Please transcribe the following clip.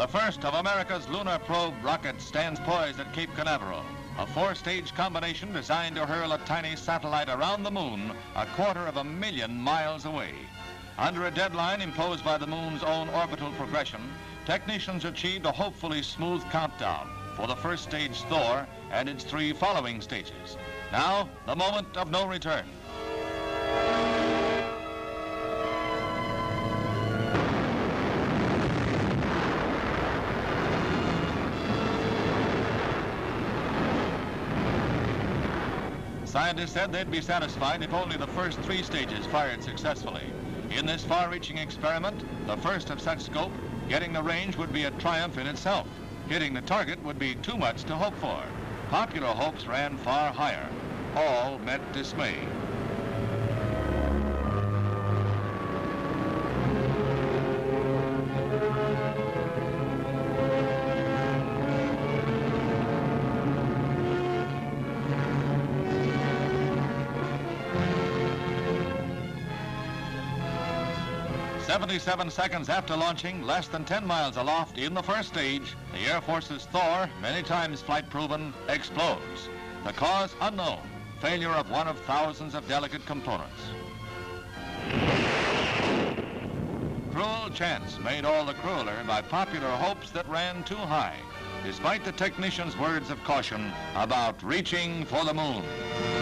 The first of America's lunar probe rockets stands poised at Cape Canaveral, a four-stage combination designed to hurl a tiny satellite around the moon 250,000 miles away. Under a deadline imposed by the moon's own orbital progression, technicians achieved a hopefully smooth countdown for the first stage Thor and its 3 following stages. Now, the moment of no return. Scientists said they'd be satisfied if only the first 3 stages fired successfully. In this far-reaching experiment, the first of such scope, getting the range would be a triumph in itself. Hitting the target would be too much to hope for. Popular hopes ran far higher. All met dismay. "77 seconds after launching, less than 10 miles aloft in the first stage, the Air Force's Thor, many times flight-proven, explodes. The cause unknown, failure of one of thousands of delicate components. Cruel chance made all the crueler by popular hopes that ran too high, despite the technicians' words of caution about reaching for the moon.